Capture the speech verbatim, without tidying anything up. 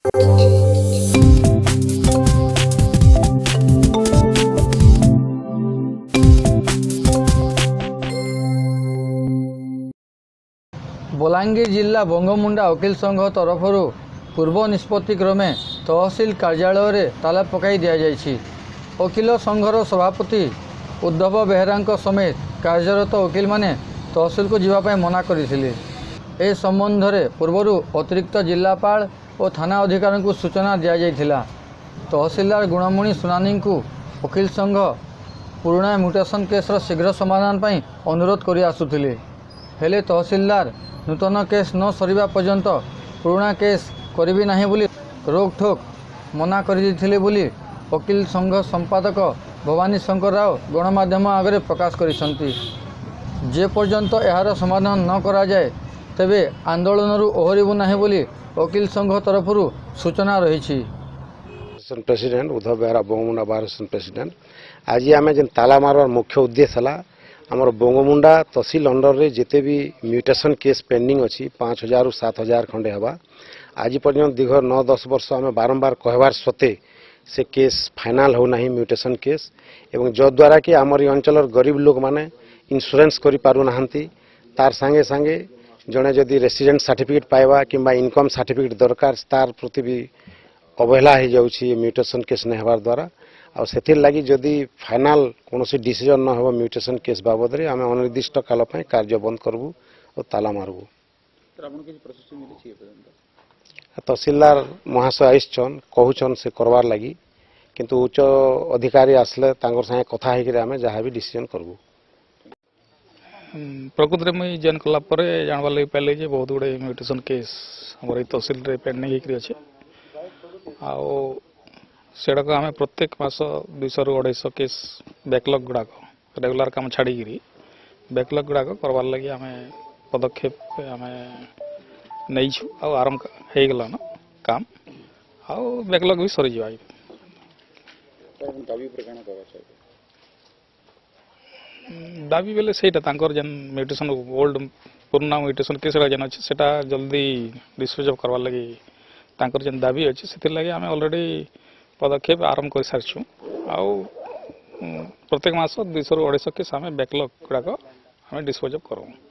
बलांगीर जिला बंगमुंडा वकील संघ तरफ पूर्व निष्पत्ति क्रमे तहसील कार्यालय रे ताला पकाई दिया जायछि। वकील संघर सभापति उद्धव बेहरा समेत कार्यरत वकील माने तहसील को जीवाई मना करथिले। ए संबंध में पूर्वर अतिरिक्त जिलापाल और थाना अधिकारी को सूचना दि जाइथिला। तहसीलदार गुणमणि सुनानी को वकील संघ पुराना म्यूटेशन केसर शीघ्र समाधान पर अनुरोध कर आसुथिले। हेले तहसीलदार नूतन केस न सरिबा पर्यंत पुराना केस करिबि नाही बोली रोकठोक मना करथिले बोली वकील संघ संपादक भवानी शंकर राव गणमाध्यम आगे प्रकाश करिसंती। जे पर्यंत यार समाधान न करा जाए तेबे आंदोलन ओहरिबु नाही बोली वकील संघ तरफ सूचना रही। प्रेसिडेंट उद्धव बेहरा बंगमुंडा बार प्रेसिडेंट आज आम जेन ताला मारवार मुख्य उद्देश्य है आमर बंगमुंडा तहसील अंडर रे जिते भी म्यूटेशन केस पेंडिंग अच्छी पाँच हजार सात हजार खंडे हवा आज पर्यंत दीर्घ नौ दस वर्ष आम बारंबार कहबार सत्वे से केस फाइनाल हो नहीं म्यूटेशन केस एवं जद्वारा कि आमर अंचल गरीब लोक माने इंश्योरेंस करि पारु नाहंती तार संगे संगे जड़े जदि रेसिडेंट सर्टिफिकेट पाइबा किंबा इनकम सर्टिफिकेट दरकार तार प्रति भी अवहेला हो जाउछि म्यूटेशन केस नहीं हबार द्वारा और से लगी जदि फाइनाल कौन डिसीजन न हो म्यूटेशन केस बाबद रे आम अनिर्दिष्ट काल कार्य बंद करबू और ताला मारबू। तहसीलदार महाशय आईछन कहून से करवार लगी किंतु उच्च अधिकारी आसले संगे कथा होकर जहाँ भी डिसीजन करबू। प्रकृति में मुझे जन कला जानवा लगे पाइले जे बहुत गुड़े म्यूटेशन केस हमारे तहसील रे पेंडिंग होकर अच्छे आड़ा को आम प्रत्येक मास दुईश रु अढ़ाई केस बैकलॉग गुड़ाक रेगुलर काम छाड़ी बैकलॉग गुड़ाक करवार लगी आम पदक्षेप आम नहीं आरंभ हो गलान काम आउ बैकलॉग भी सरी जा। दाबी बेले से जेन म्यूटेशन ओल्ड पुराना म्यूटेशन केस जेन अच्छे से जल्दी डिस्पोज अफ करवार लगी तांकर जेन दाबी अच्छे से लगे आम ऑलरेडी पदक्षेप आरंभ कर सारी आउ प्रत्येक मास दुईश रु अढ़ाई केस आम बैकलॉग गुड़ाक आम डिस्पोज अफ करूँ।